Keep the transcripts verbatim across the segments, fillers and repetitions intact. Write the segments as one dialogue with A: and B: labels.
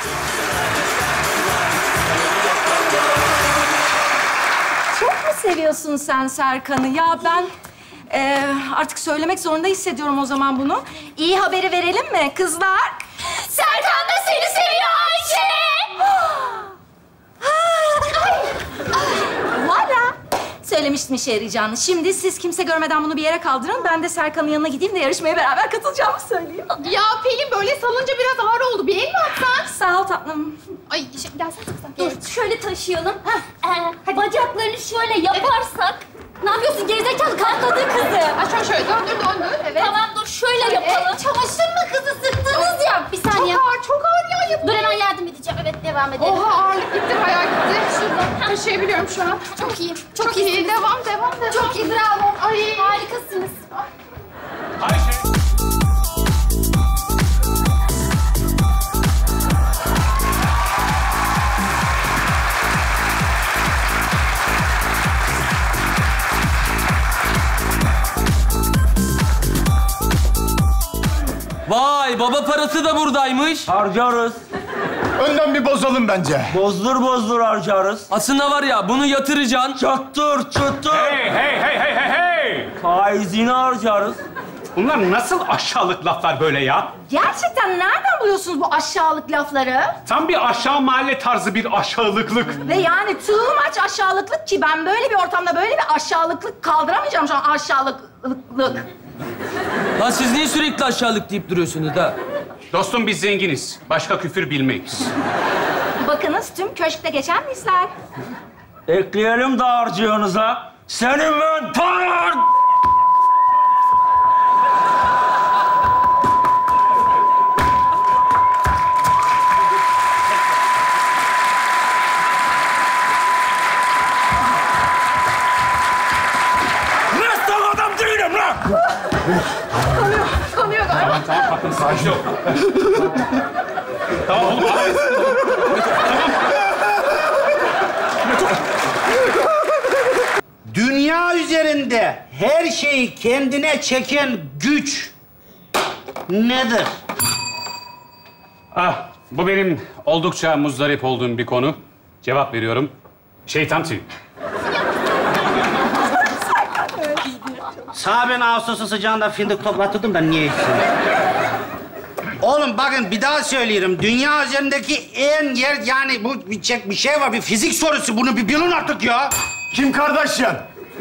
A: Çok mu seviyorsun sen Serkan'ı? Ya ben e, artık söylemek zorunda hissediyorum o zaman bunu. İyi haberi verelim mi kızlar? Serkan da seni seviyor Ayşe! Valla! Söylemiştim işe yarayacağını. Şimdi siz kimse görmeden bunu bir yere kaldırın. Ben de Serkan'ın yanına gideyim de yarışmaya beraber katılacağımı söyleyeyim.
B: Ya Pelin böyle salınca biraz ağır oldu. Bir el mi atsan?
A: Sağ ol tatlım.
B: Ay şey, gelsene kızım.
C: Dur, şöyle taşıyalım. Ee, bacaklarını şöyle yaparsak... Ne yapıyorsun gerizekalı? Kalkladı kızı.
B: Ay şöyle şöyle döndür döndür. Evet.
C: Tamam dur, şöyle yapalım. Çamaşır mı kızı sıktınız ya? Bir saniye.
B: Çok ağır, çok ağır ya. Yapın.
C: Dur hemen yardım edeceğim. Evet, devam edelim.
B: Oha ağırlık gitti, bayağı gitti. Şuradan taşıyabiliyorum şu an.
C: Çok iyi. Çok,
B: Çok iyi.
C: iyisiniz.
B: Devam, devam, devam.
C: Çok iyi, bravo.
B: Ay.
C: Harikasınız.
D: Ayşe.
E: Vay, baba parası da buradaymış.
F: Harcarız.
G: Önden bir bozalım bence.
F: Bozdur bozdur harcarız.
E: Aslında var ya, bunu yatıracaksın.
F: Çattır çattır.
D: Hey, hey, hey, hey, hey, hey!
F: Faizini harcarız.
D: Bunlar nasıl aşağılık laflar böyle ya?
A: Gerçekten nereden buluyorsunuz bu aşağılık lafları?
D: Tam bir aşağı mahalle tarzı bir aşağılıklık.
A: Ve yani too much aşağılıklık ki ben böyle bir ortamda böyle bir aşağılıklık kaldıramayacağım şu an aşağılıklık.
E: Lan siz niye sürekli aşağılık deyip duruyorsunuz ha?
D: Dostum biz zenginiz. Başka küfür bilmeyiz.
A: Bakınız tüm köşkte geçen misler.
F: Ekleyelim dağarcığınıza. Senin ben paran! Nasıl adam değilim lan?
B: Kanıyor, kanıyor galiba.
D: Tamam, tamam. Bakın sakin ol. Tamam oğlum, abi.
H: Dünya üzerinde her şeyi kendine çeken güç nedir?
D: Ah, bu benim oldukça muzdarip olduğum bir konu. Cevap veriyorum. Şeytan tüyü.
H: Sağ ben Ağustos'un sıcağında fındık toplatırdım da niye içsin? Oğlum bakın bir daha söylüyorum. Dünya üzerindeki en yer yani bu bir, çek, bir şey var. Bir fizik sorusu. Bunu bir bilin artık ya.
G: Kim Kardashian?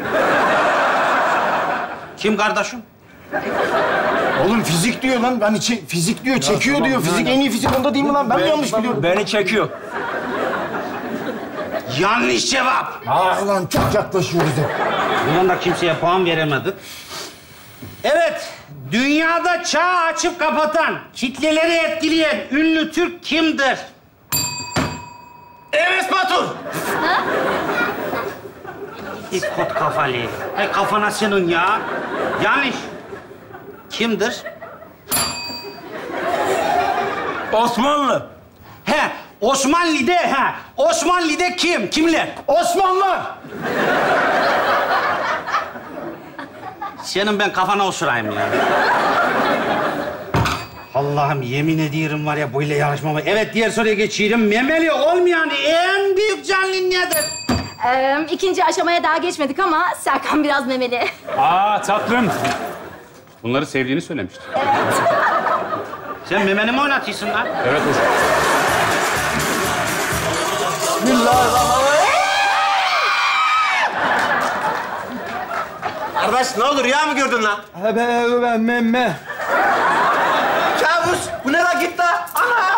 H: Kim kardeşim?
G: Oğlum fizik diyor lan. Ben içi, fizik diyor, çekiyor diyor. Fizik en iyi fizik onda değil mi lan? Ben mi yanlış biliyorum?
F: Beni çekiyor.
H: Yanlış cevap.
G: Ah lan çok yaklaşıyoruz hep.
H: Bundan da kimseye puan veremedik. Evet, dünyada çağ açıp kapatan, kitleleri etkileyen ünlü Türk kimdir?
G: Enes Batur.
H: İkot kafalı. Hey kafana senin ya. Yanlış. Kimdir?
F: Osmanlı.
H: He, Osmanlı'da he. Osmanlı'da kim? Kimler?
G: Osmanlılar.
H: Senin ben kafana osurayım ya. Allah'ım yemin ediyorum var ya böyle yarışma var. Evet diğer soruya geçiyorum. Memeli olmayan en büyük canlı nedir?
A: Ee, ikinci aşamaya daha geçmedik ama Serkan biraz memeli.
D: Aa tatlım. Bunları sevdiğini söylemiştin.
H: Sen memeni mi oynatıyorsun lan?
D: Evet hocam.
F: Bismillahirrahmanirrahim.
G: Kardeş ne olur rüya mı gördün lan?
F: He ben memme.
G: Kabus. Bu ne lan git lan? Ana!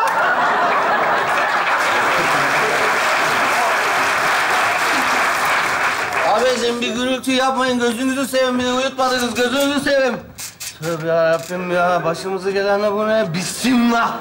I: Abicim bir gürültü yapmayın. Gözünüzü seveyim. Beni uyutmadınız. Gözünüzü seveyim. Tövbe yarabbim ya. Başımıza gelen de bu ne? Bismillah.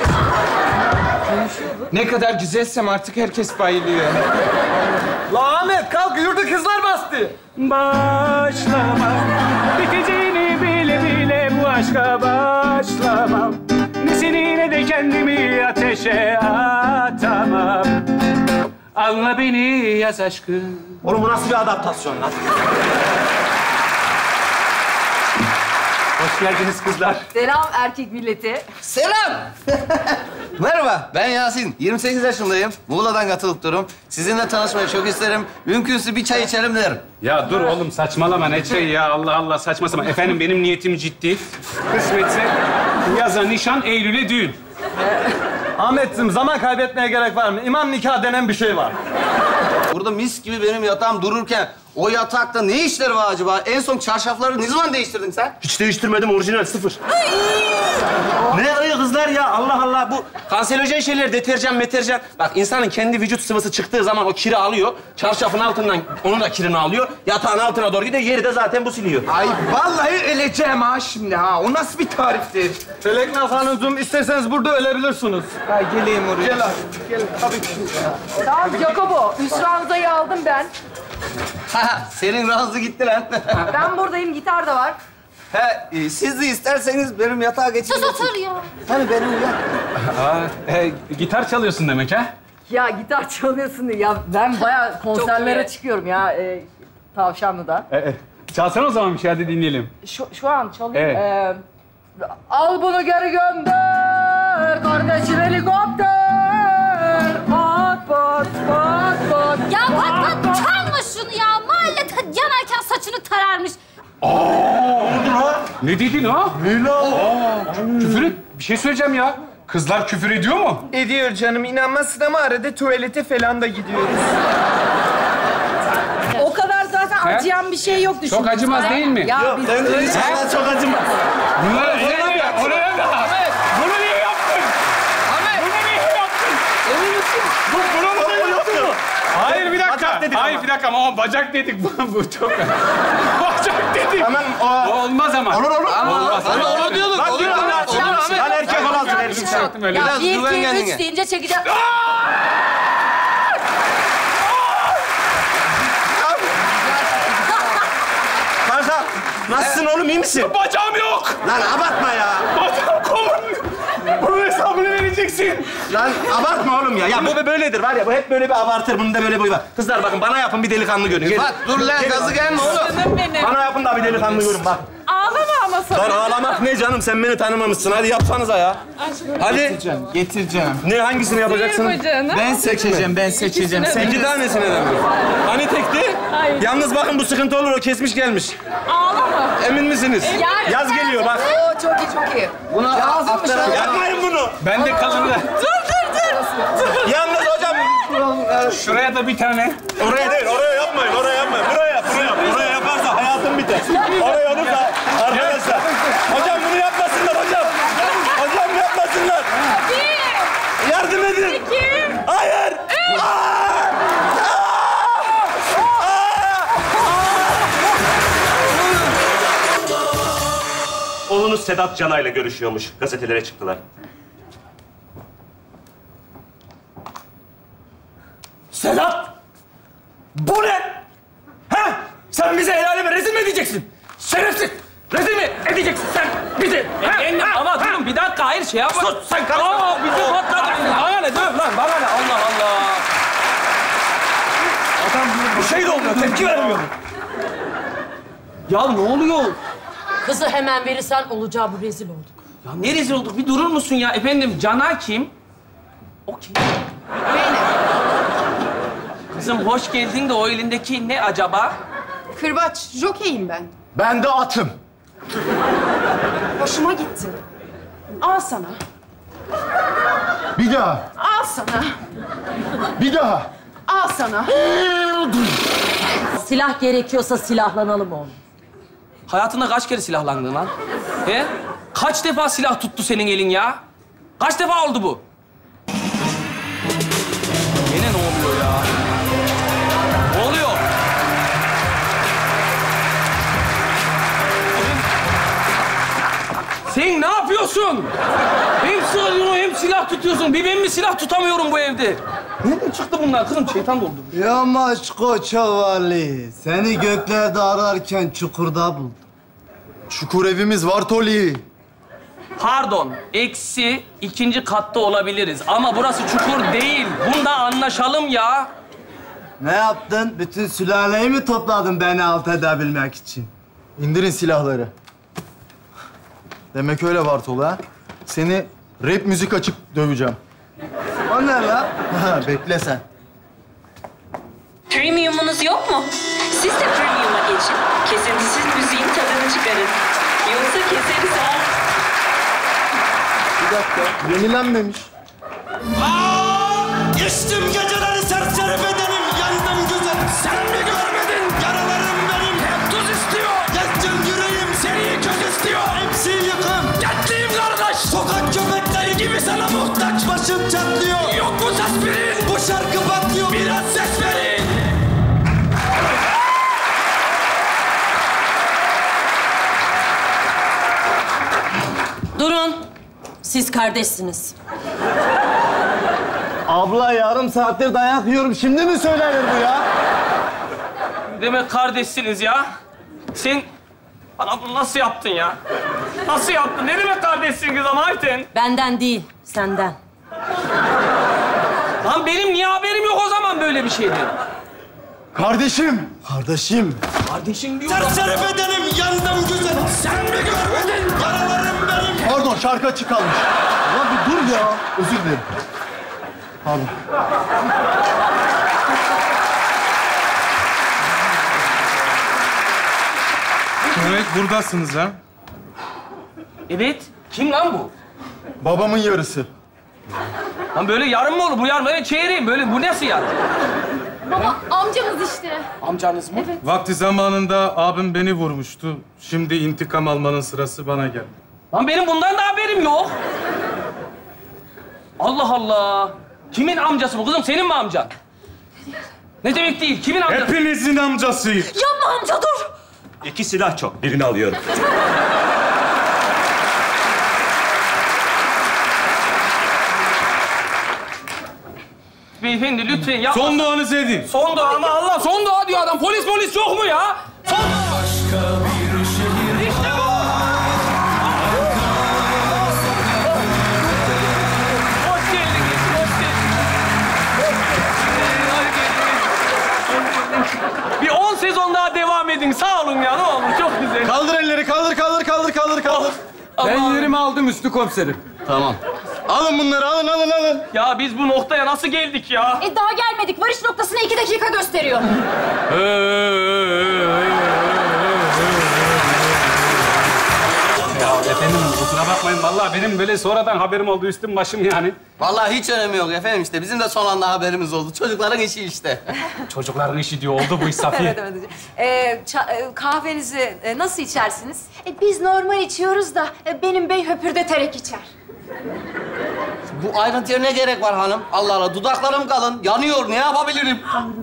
J: Ne kadar güzelsem artık herkes bayılıyor. La Ahmet kalk yurdu kızlar bastı.
D: Başlamam. Biteceğini bile bile bu aşka başlamam. Ne seni ne de kendimi ateşe atamam. Anla beni yaz aşkım.
G: Oğlum bu nasıl bir adaptasyon lan?
D: Hoş geldiniz kızlar.
A: Selam erkek milleti.
I: Selam. Merhaba, ben Yasin. yirmi sekiz yaşındayım. Muğla'dan katılıp durum. Sizinle tanışmayı çok isterim. Mümkünse bir çay içelim derim.
D: Ya dur oğlum saçmalama ne çayı ya Allah Allah saçmasama. Efendim benim niyetim ciddi. Kısmetse yaza nişan, Eylül'e düğün.
J: Ahmetciğim zaman kaybetmeye gerek var mı? İmam nikahı denen bir şey var.
I: Burada mis gibi benim yatağım dururken o yatakta ne işleri var acaba? En son çarşafları ne zaman değiştirdin sen?
G: Hiç değiştirmedim, orijinal sıfır. Ne ayı kızlar ya? Allah Allah, bu kanserojen şeyler, deterjan, meterjan. Bak insanın kendi vücut sıvısı çıktığı zaman o kiri alıyor. Çarşafın altından onun da kirini alıyor. Yatağın altına doğru gidiyor, yeri de zaten bu siliyor.
J: Ay vallahi öleceğim ha şimdi ha. O nasıl bir tariftir? Feleknaz Hanımcığım isterseniz burada ölebilirsiniz. Ay geleyim oraya. Gel abi, gel. Tabii ki.
A: Tamam Jacobo, üst ranzayı aldım ben.
I: Ha, senin razı gitti lan.
A: Ben buradayım, gitar da var.
I: He, e, siz de isterseniz benim yatağa geçin.
C: Sus otur ya.
I: Hani beni uyan.
D: Aa, e, gitar çalıyorsun demek ha?
A: Ya gitar çalıyorsun diye. Ya ben bayağı konserlere
C: iyi.
A: çıkıyorum ya. E, Tavşanlı'da.
D: E, e, çalsana o zaman bir şey hadi dinleyelim.
A: Şu, şu an çalıyorum.
D: Evet.
A: Ee, al bunu geri gönder, kardeşim helikopter. Pat pat pat pat.
C: Ya pat pat çalma şunu ya. Mahalle ta- yanarken saçını tararmış.
D: Ne dedin ha? Ne la? Küfür et. Bir şey söyleyeceğim ya. Kızlar küfür ediyor mu?
J: Ediyor canım. İnanmazsın ama arada tuvalete falan da gidiyoruz.
A: O kadar zaten acıyan bir şey yok düşün.
D: Çok acımaz değil mi?
A: Ya
G: Yok,
A: biz
G: bence hiç bana çok acımaz.
D: Bunlar ne ya? O ne ya? Bunu niye yaptın? Bunu niye yaptın?
J: Emin misin?
D: Bu, bunu mu yaptın? Hayır bir dakika.
G: Bacak dedik
D: Hayır
G: ama.
D: bir dakika ama bacak dedik. Bu, bu çok... bacak dedik.
G: Tamam, o...
D: O olmaz ama.
G: Olur, olur.
D: Olmaz.
I: Hani onu diyorduk.
G: Lan
I: Olur
G: diyorum
I: ama.
G: ya.
I: Olur Ahmet.
G: Lan erkek falan erkek.
D: Bir şey yaptım öyle.
A: ya
I: Biraz
A: bir,
I: güven
A: iki,
I: kendine.
A: üç deyince çekeceğim.
G: Kanka, nasılsın oğlum, iyi misin?
D: Bacağım yok.
G: Lan abartma ya.
D: Bacağım kovun. Bunun hesabını vereceksin.
G: Lan abartma oğlum ya. Ya bu böyledir var ya, bu hep böyle bir abartır, bunun da böyle bir var. Kızlar bakın, bana yapın bir delikanlı görün. Gelin.
I: Bak dur lan gazı gelme oğlum.
G: Bana yapın da bir delikanlı görün bak.
A: Ağlama ama sana.
G: Lan ağlamak ne canım, sen beni tanımamışsın. Hadi yapsanıza ya. Hadi.
J: Getireceğim.
G: Ne, hangisini yapacaksın?
J: Ben seçeceğim, ben seçeceğim. Sen
G: İki tanesine de mi? Hani tekti? Hayır. Yalnız bakın bu sıkıntı olur, o kesmiş gelmiş.
A: Ağlama.
G: Emin misiniz?
A: Yani-
G: Yaz geliyor bak.
A: Oo, çok iyi çok iyi.
I: Buna aktaralım.
G: Yapmayın bunu.
D: Ben de kalındı.
G: Yalnız hocam.
D: Şuraya da bir tane.
G: Oraya değil, oraya yapmayın, oraya yapmayın. Buraya yap, buraya yap. Buraya yaparsa hayatım biter. Oraya olursa arkadaşlar. Hocam bunu yapmasınlar hocam. Hocam yapmasınlar. Yardım edin. Hayır. Aa! Aa! Oğlunuz Sedat Canay'la görüşüyormuş. Gazetelere çıktılar.
F: Sedat! Bu ne? Ha? Sen bize el aleme rezil mi edeceksin? Şerefsiz! Rezil mi edeceksin sen bizi? Ha?
E: En,
F: Ha?
E: ama
F: Ha?
E: durun bir dakika hayır şey yapma.
F: Sus sen karışma.
E: Aa bizi patladı. Bana ne dur lan bana ne Allah Allah.
F: Adam bir şey de olmuyor, tepki vermiyor.
E: Ya ne oluyor?
K: Kızı hemen verirsen olacağı bu rezil olduk.
E: Ya ne rezil olduk bir durur musun ya? Efendim Cana kim? O kim?
B: Benim.
E: Kızım hoş geldin de o elindeki ne acaba?
B: Kırbaç, jokeyim ben.
G: Ben de atım.
B: Hoşuma gitti. Al sana.
G: Bir daha,
B: Al sana.
G: bir daha.
B: Al sana.
K: Silah gerekiyorsa silahlanalım oğlum.
E: Hayatında kaç kere silahlandın lan? He? Kaç defa silah tuttu senin elin ya? Kaç defa oldu bu? Yine ne oluyor ya? Ne oluyor? Sen ne yapıyorsun? Hem sığınıyorsun hem silah tutuyorsun. Bir ben mi silah tutamıyorum bu evde? Nereden çıktı bunlar kızım? Şeytan doldu.
I: Yamaç Koçavali. Seni göklerde ararken çukurda buldum.
G: Çukur evimiz var Toli.
E: Pardon, eksi ikinci katta olabiliriz. Ama burası çukur değil. Bunda anlaşalım ya.
I: Ne yaptın? Bütün sülaleyi mi topladın beni alt edebilmek için?
G: İndirin silahları.
J: Demek öyle Bartolu ha. Seni rap müzik açıp döveceğim.
I: O ne lan?
J: Ha, bekle sen.
L: Premiumunuz yok mu? Siz de Premium'a geçin. Kesintisiz müziğin tadını çıkarın. Yoksa keseriz ha.
J: Bir dakika, yenilenmemiş.
G: Aa, içtim geceleri serseri bedenim, yandım güzel. Sen mi görmedin? Yaralarım benim hep tuz istiyor. Yaktım yüreğim seni köz istiyor. Hepsi yıkım. Dertliyim kardeş. Sokak köpekleri gibi sana muhtaç. Başım çatlıyor. Yok mu aspirin? Bu şarkı patlıyor. Biraz ses verin.
K: Durun. Siz kardeşsiniz.
I: Abla yarım saattir dayak yiyorum. Şimdi mi söylenir bu ya?
E: Demek kardeşsiniz ya. Sen bana bunu nasıl yaptın ya? Nasıl yaptın? Ne demek kardeşsiniz ama Ayten?
K: Benden değil, senden.
E: Lan benim niye haberim yok o zaman böyle bir şeyden?
J: Kardeşim. Kardeşim.
E: Kardeşin diyor.
G: Serseri bedenim, yandım güzel. Sen mi görmedin? Yaralarım benim.
J: Pardon, şarkı açık kalmış. Ulan bir dur ya. Özür dilerim. Pardon.
D: Evet, buradasınız ha.
E: Evet. Kim lan bu?
J: Babamın yarısı.
E: Lan böyle yarım mı olur? Bu yarım evet çeyreğim. Böyle bu nasıl yarım?
B: Baba amcamız işte.
E: Amcanız mı?
B: Evet.
D: Vakti zamanında abim beni vurmuştu. Şimdi intikam almanın sırası bana geldi.
E: Lan benim bundan da haberim yok. Allah Allah. Kimin amcası bu kızım? Senin mi amcan? Ne demek değil? Kimin amcası?
D: Hepinizin amcasıyım.
K: Yapma amca, dur!
G: İki silah çok, birini alıyorum.
E: Beyefendi lütfen yapma.
D: Son duanızı edin.
E: Son dua ama Allah son dua diyor adam. Polis polis yok mu ya? Son...
G: Başka bir şehir
E: İşte bu. Hoş geldiniz, hoş geldiniz. Bir on sezon daha devam edin. Sağ olun ya, ne olur. Çok güzel.
J: Kaldır elleri, kaldır, kaldır, kaldır, kaldır, kaldır.
E: Ben
J: yerimi aldım Üstü komiserim. Tamam. Alın bunları, alın, alın, alın.
E: Ya biz bu noktaya nasıl geldik ya?
C: E daha gelmedik. Varış noktasına iki dakika gösteriyor.
D: Ya efendim kusura bakmayın. Vallahi benim böyle sonradan haberim oldu üstüm başım yani.
I: Vallahi hiç önemi yok efendim işte. Bizim de son anda haberimiz oldu. Çocukların işi işte.
D: Çocukların işi diyor. Oldu bu iş Safiye.
A: Evet, evet. Ee, ça- e, kahvenizi e, nasıl içersiniz?
C: E, biz normal içiyoruz da e, benim bey höpürdeterek içer.
I: Bu ayrıntıya ne gerek var hanım? Allah Allah, dudaklarım kalın. Yanıyor, ne yapabilirim?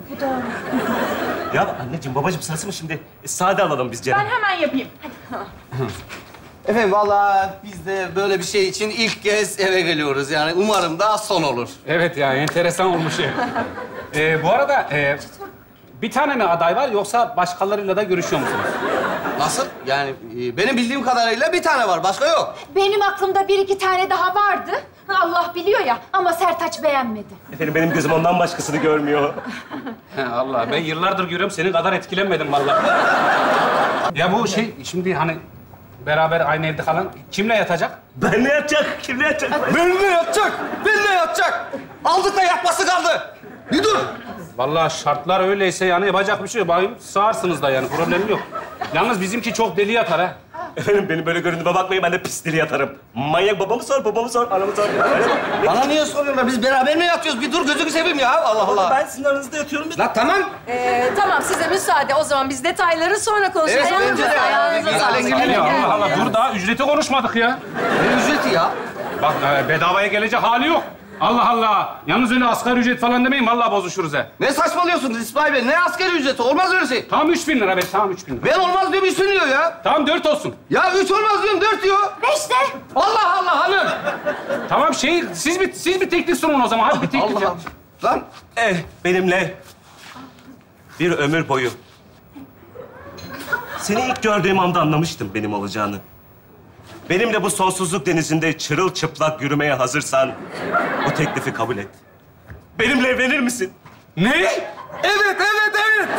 G: Ya anneciğim, babacığım sırası mı şimdi? E, sade alalım biz Ceren.
B: Ben hemen yapayım.
I: Efendim vallahi biz de böyle bir şey için ilk kez eve geliyoruz. Yani umarım da son olur.
D: Evet ya enteresan olmuş ya. Ee, bu arada e, bir tane mi aday var yoksa başkalarıyla da görüşüyor musunuz?
I: Nasıl? Yani e, benim bildiğim kadarıyla bir tane var, başka yok.
C: Benim aklımda bir iki tane daha vardı. Allah biliyor ya ama Sertaç beğenmedi.
G: Efendim benim gözüm ondan başkasını görmüyor.
D: He, Allah ben yıllardır görüyorum senin kadar etkilenmedim vallahi. Ya bu şey şimdi hani beraber aynı evde kalan kimle yatacak?
G: Ben ne yatacak? Kim ne yatacak?
I: Benimle yatacak, benimle yatacak. Aldık da yatması kaldı. Bir dur.
D: Vallahi şartlar öyleyse yani yapacak bir şey yok. Bakayım sağırsınız da yani problem yok. Yalnız bizimki çok deli yatar ha.
G: Efendim benim böyle göründüğüme bakmayın, ben de pisleri yatarım. Manyak babamı sor, babamı sor, anamı sor.
I: Bana niye soruyorlar? Biz beraber mi yatıyoruz? Bir dur, gözünü seveyim ya. Allah Allah.
G: Ben sizin aranızda yatıyorum.
I: Lan tamam.
A: Ee, tamam size müsaade. O zaman biz detayları sonra konuşuruz.
I: Evet, bence de.
A: Ayağınıza
I: Bir
A: sağlık.
I: alengirli-
D: Ya Allah Allah dur daha ücreti konuşmadık ya.
I: Ne ücreti ya?
D: Bak e, bedavaya gelecek hali yok. Allah Allah. Yalnız öyle asgari ücret falan demeyin vallahi bozuşuruz he.
I: Ne saçmalıyorsunuz İsmail Bey? Ne askeri ücreti? Olmaz öyle şey.
D: Tamam üç bin lira be tamam üç bin lira.
I: Ben olmaz diyorum, üç bin diyor ya.
D: Tamam dört olsun.
I: Ya üç olmaz diyorum, dört diyor.
C: Beş de.
I: Allah Allah hanım.
D: Tamam şey siz bir siz bir teklif sunun o zaman. Hadi bir teklif
I: Allah
D: yap.
I: Allah. Lan
G: Eh, benimle bir ömür boyu. Seni ilk gördüğüm anda anlamıştım benim olacağını. Benimle bu sonsuzluk denizinde çırılçıplak yürümeye hazırsan bu teklifi kabul et. Benimle evlenir misin?
D: Ne?
J: Evet, evet, evet.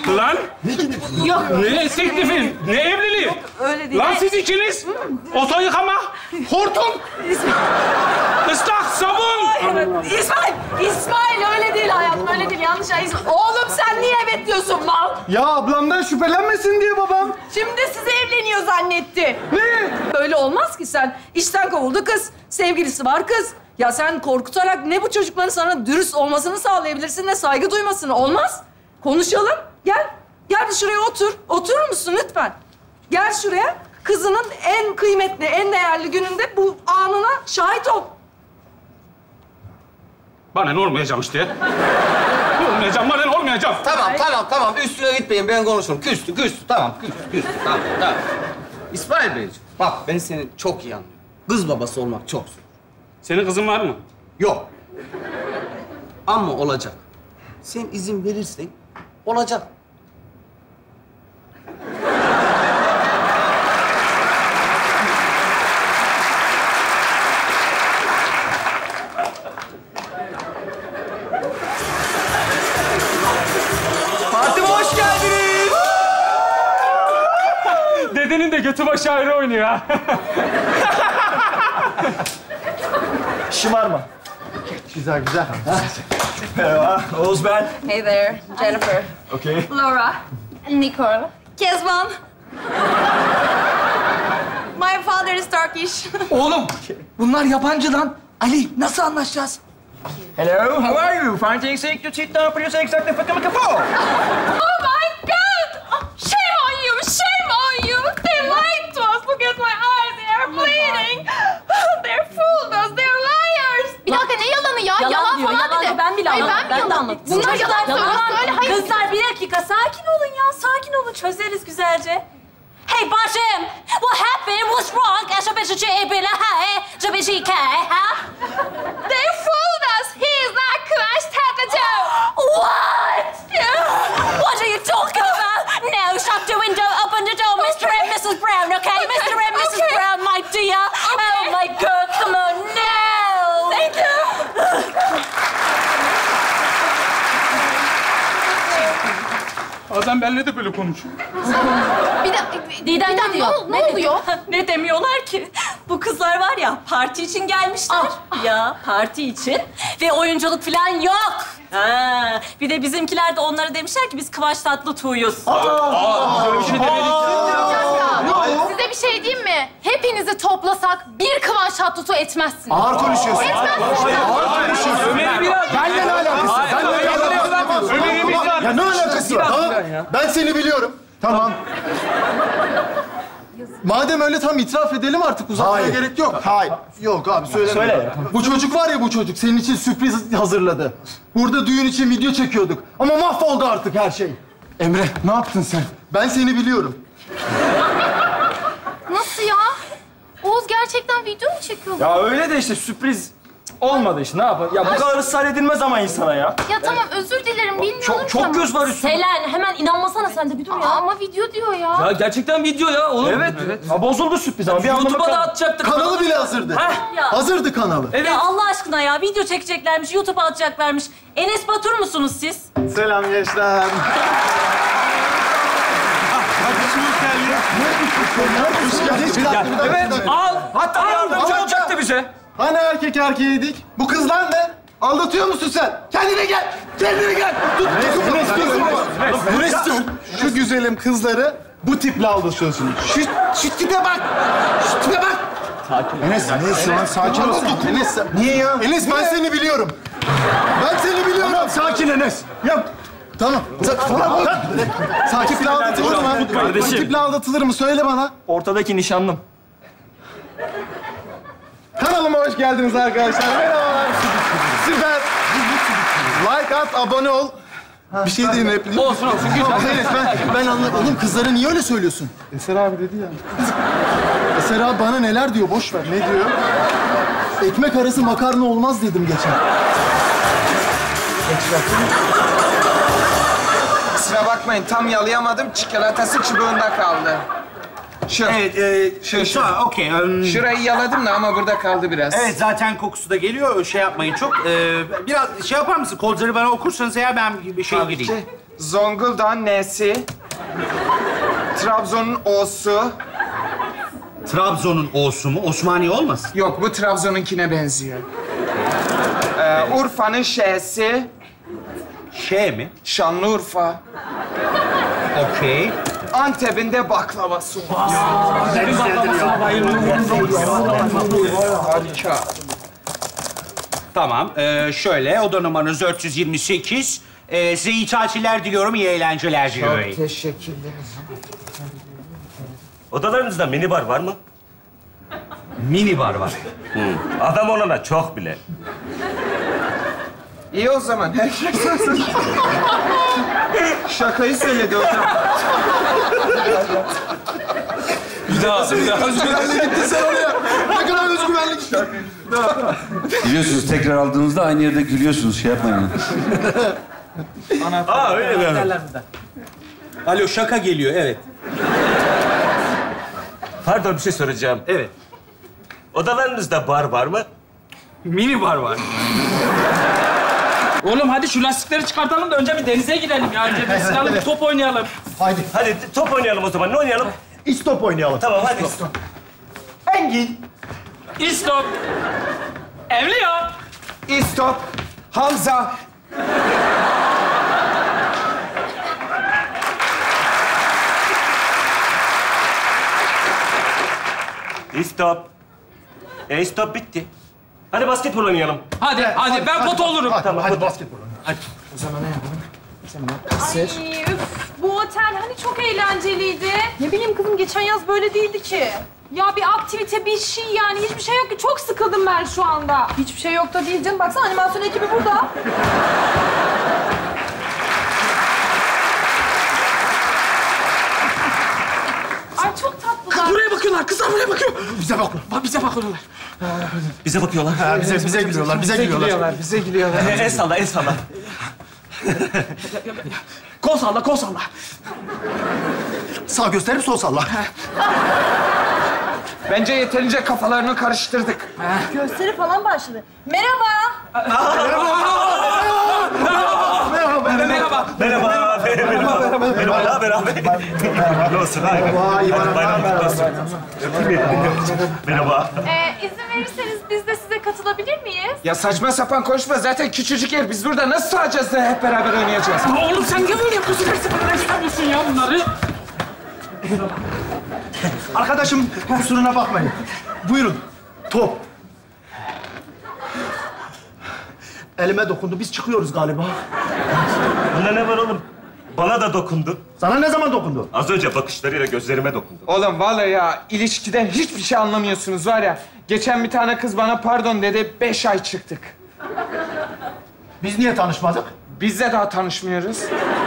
D: Lan!
A: Yok.
D: Ne teklifi? Ne evliliği?
A: Yok, öyle değil.
D: Lan siz ikiniz oto yıkama, hortum, ıslak sabun.
A: Evet. İsmail, İsmail öyle değil hayatım, öyle değil. Yanlış ay. Oğlum sen niye evet diyorsun mal?
J: Ya ablamdan şüphelenmesin diye babam.
A: Şimdi size evleniyor zannetti.
J: Ne?
A: Böyle olmaz ki sen. İşten kovuldu kız, sevgilisi var kız. Ya sen korkutarak ne bu çocukların sana dürüst olmasını sağlayabilirsin ne saygı duymasını. Olmaz. Konuşalım. Gel. Gel bir şuraya otur. Oturur musun lütfen? Gel şuraya. Kızının en kıymetli, en değerli gününde bu anına şahit ol.
D: Bana ne olmayacağım işte. Olmayacağım, bana ne olmayacağım.
I: Tamam, tamam, tamam. Üstüne gitmeyin. Ben konuşurum. Küstü, küstü. Tamam, küstü, küstü. Tamam, tamam. İsmail Beyciğim, bak ben seni çok iyi anlıyorum. Kız babası olmak çok zor.
D: Senin kızın var mı?
I: Yok. Ama olacak. Sen izin verirsen olacak.
J: Partime hoş geldiniz.
D: Dedenin de götü başı ayrı oynuyor ha.
J: Şımarma. Güzel, güzel. Merhaba, Oğuz ben.
A: Hey there, Jennifer.
J: Okay.
A: Laura. Nicole. Kezban. My father is Turkish.
J: Oğlum, bunlar yabancı lan. Ali, nasıl anlaşacağız? Hello, how are you? Fine, thanks, take your seat down, put your exactly fucking like a fool.
B: Oh my God! Oh, shame on you! Shame on you! They lied to us. Look at my eyes. They are bleeding. They're fooled us. They're liars.
C: Bir dakika ne yalanı ya?
K: Yalan
C: Yalan,
K: diyor,
C: falan
K: yalan
C: dedi.
K: diyor. Ben bile
C: Hayır,
K: anladım.
C: ben,
K: Ben de
C: yalan-
K: anladım.
C: Bunlar yalan söylüyor. Söyle, hayır.
K: Kızlar bir dakika sakin olun ya. Sakin olun. Çözeriz güzelce. Hey bacım, what happened? What's wrong? Aşağı beşi çeybile hey, çeybişi ke ha?
B: They fooled us. He is not Clash Tattoo.
K: What? What are you talking about? No, shut the window, open the door, Mister and Missus Brown, okay? Mister and Missus
B: Okay.
K: Brown, my dear. Oh my God, come on, no.
B: Thank you.
D: Bazen benimle de böyle konuşuyor.
C: Bir de,
K: Didem
C: bir dakika,
K: ne diyor?
C: ne, ne oluyor?
K: Ne demiyorlar ki? Bu kızlar var ya, parti için gelmişler. Ya, parti için. Ve oyunculuk falan yok. Ha, bir de bizimkiler de onlara demişler ki biz Kıvanç Tatlıtuğ'yuz.
D: Böyle bir şey demedik.
C: Size bir şey diyeyim mi? Hepinizi toplasak bir Kıvanç Tatlıtuğ etmezsiniz.
J: Ağır konuşuyorsun.
C: Etmezsiniz.
J: Ağır konuşuyorsun.
D: Ömer'i biraz...
J: Benimle ne alakası? Benimle ne alakası?
D: Ömer'imiz var.
J: Ya ne alakası var? Tamam. Ben seni biliyorum. Tamam. Madem öyle tam itiraf edelim artık uzatmaya gerek yok. Hayır. Yok abi söyleme. Söyle. Bu çocuk var ya bu çocuk senin için sürpriz hazırladı. Burada düğün için video çekiyorduk. Ama mahvoldu artık her şey. Emre ne yaptın sen? Ben seni biliyorum.
C: Nasıl ya? Oğuz gerçekten video mu çekiyor?
M: Ya öyle de işte sürpriz olmadı işte ne yapalım? Ya bu kadar ısrar edilmez ama insana ya.
C: Ya tamam özür dilerim bilmiyorum
M: Çok
C: ki
M: çok
C: ama.
M: göz var üstünde.
K: Selen, hemen inanmasana sen de bir dur ya.
C: Ama video diyor ya.
E: Ya gerçekten video ya oğlum.
M: Evet. evet. Ha, bozuldu sürpriz ama bir anlamı
E: YouTube'a da
M: kalmadı.
E: atacaktık.
J: Kanalı bile hazırdı.
E: Heh.
K: Ya.
J: Hazırdı kanalı.
E: Evet.
K: Ya Allah aşkına ya, video çekeceklermiş, YouTube'a atacaklarmış. Enes Batur musunuz siz?
J: Selam gençler.
M: Evet.
E: Al.
M: Hatta yardımcı
J: al,
M: olacaktı bize.
J: Hani erkek erkeğiydik? Bu kızlar ne? Aldatıyor musun sen? Kendine gel! Kendine gel! Tut, tut, ne istiyorsun baba? Ne istiyorsun? Şu güzelim kızları bu tiple aldatıyorsun. Şu, şu tipe bak! Şu tipe bak! Sakin. Enes, Enes şu an sakin ol. Enes, niye ya? Enes ben seni biliyorum. Ben seni biliyorum. Sakin Enes. Yap. Tamam. Sa- tamam. Sakin tiple aldatılır mı?
M: Kardeşim.
J: Bu tiple aldatılır mı? Söyle bana.
M: Ortadaki nişanlım.
J: Kanalıma hoş geldiniz arkadaşlar. Merhabalar. Süper. Like at, abone ol. Bir şey diyeyim repliği.
E: Olsun olsun güzel.
J: Evet, ben, ben anladım. Oğlum kızlara niye öyle söylüyorsun? Eser abi dedi ya. Eser abi bana neler diyor, boş ver. Ne diyor? Ekmek arası makarna olmaz dedim geçen.
N: Kusura bakmayın, tam yalayamadım. Çikolatası çubuğunda kaldı. Şu.
H: Evet, e,
N: Şu, şu.
H: tamam, okey. Um,
N: Şurayı yaladım da ama burada kaldı biraz.
H: Evet, zaten kokusu da geliyor. Şey yapmayın çok. Ee, biraz şey yapar mısın? Kodları bana okursanız eğer ben bir şey gireyim.
N: Zonguldak'ın nesi? Trabzon'un O'su.
H: Trabzon'un O'su mu? Osmaniye olmasın?
N: Yok, bu Trabzon'unkine benziyor. Ee, Urfa'nın Ş'si.
H: Ş mi?
N: Şanlıurfa.
H: Okey.
N: Antep'in de baklavası var.
H: Antep'in baklavasına bayılıyorum.
N: Harika.
H: Tamam, ee, şöyle oda numaranız dört yüz yirmi sekiz. Ee, size iyi tatiller diliyorum, iyi eğlenceler diliyorum.
N: Çok teşekkürler.
G: Odalarınızda minibar var mı?
H: Minibar var.
G: Hı. Adam olana çok bile.
N: İyi o zaman. Herkes hazır. Şakayı söyledi hocam.
M: Bir daha, bir daha.
J: Özgüvenli gittin sen oraya. Ne kadar özgüvenli gittin.
O: Biliyorsunuz tekrar aldığınızda aynı yerde gülüyorsunuz. Şey yapmayın.
G: Aa öyle mi?
H: Alo, şaka geliyor, evet.
G: Pardon, bir şey soracağım.
H: Evet.
G: Odalarınızda bar var mı?
M: Mini bar var. Oğlum hadi şu lastikleri çıkartalım da önce bir denize girelim ya. Önce bir silahlı bir top oynayalım.
G: Hadi. Hadi top oynayalım o zaman. Ne oynayalım?
J: İstop oynayalım.
G: Tamam, hadi. İstop.
N: Engin.
M: İstop. Evli ya.
N: İstop. Hamza.
G: İstop. E stop bitti. Hadi basketbol oynayalım.
M: Hadi, hadi, hadi. Ben pot olurum.
J: Hadi, tamam, hadi basketbol.
N: Hadi. O zaman ne yapalım? Sen ne
B: Ay üf, bu otel hani çok eğlenceliydi. Ne bileyim kızım, geçen yaz böyle değildi ki. Ya bir aktivite, bir şey yani hiçbir şey yok ki. Çok sıkıldım ben şu anda.
A: Hiçbir şey yok da değil canım. Baksana animasyon ekibi burada.
B: Ay çok tatlılar.
M: Buraya bakıyorlar, kızlar buraya bakıyor.
J: Bize bak.
M: Bak bize bakıyorlar.
G: Bize bakıyorlar.
J: Ha, bize, bize gülüyorlar, bize gülüyorlar.
N: Bize gülüyorlar.
G: E, el salla, el salla.
M: Kol salla, kol salla.
J: Sağ gösterip sol salla.
N: Bence yeterince kafalarını karıştırdık.
A: Gösteri falan başladı. Merhaba.
M: Merhaba.
G: Merhaba. Merhaba. Merhaba. Merhaba. Ne haber abi? Ne olsun abi? Hadi bayram kutlu olsun. Merhaba.
B: Ee, izin verirseniz biz de size katılabilir miyiz?
N: Ya saçma sapan konuşma. Zaten küçücük yer. Biz burada nasıl sığacağız da hep beraber oynayacağız?
M: Ya oğlum sen niye böyle yapıyorsun? Her seferinde yapıyorsun ya bunları.
J: Arkadaşım kusuruna bakmayın. Buyurun. Top. Elime dokundu. Biz çıkıyoruz galiba.
G: Bunda ne var oğlum? Bana da dokundu.
J: Sana ne zaman dokundu?
G: Az önce bakışlarıyla gözlerime dokundu.
N: Oğlum vallahi ya ilişkiden hiçbir şey anlamıyorsunuz var ya. Geçen bir tane kız bana pardon dedi. Beş ay çıktık.
J: Biz niye tanışmadık?
N: Biz de daha tanışmıyoruz.